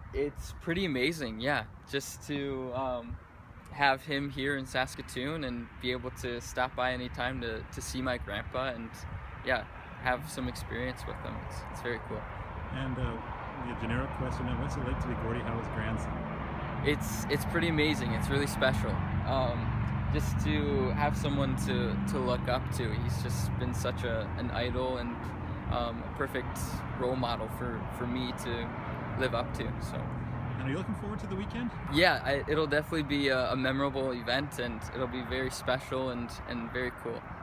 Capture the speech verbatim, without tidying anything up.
It's pretty amazing, yeah, just to um, have him here in Saskatoon and be able to stop by anytime to, to see my grandpa and, yeah, have some experience with him. It's, it's very cool. And uh, the generic question, what's it like to be Gordie Howe's grandson? It's it's pretty amazing. It's really special. Um, just to have someone to, to look up to. He's just been such a an idol and um, a perfect role model for, for me to live up to. So. And are you looking forward to the weekend? Yeah, I, it'll definitely be a, a memorable event, and it'll be very special and, and very cool.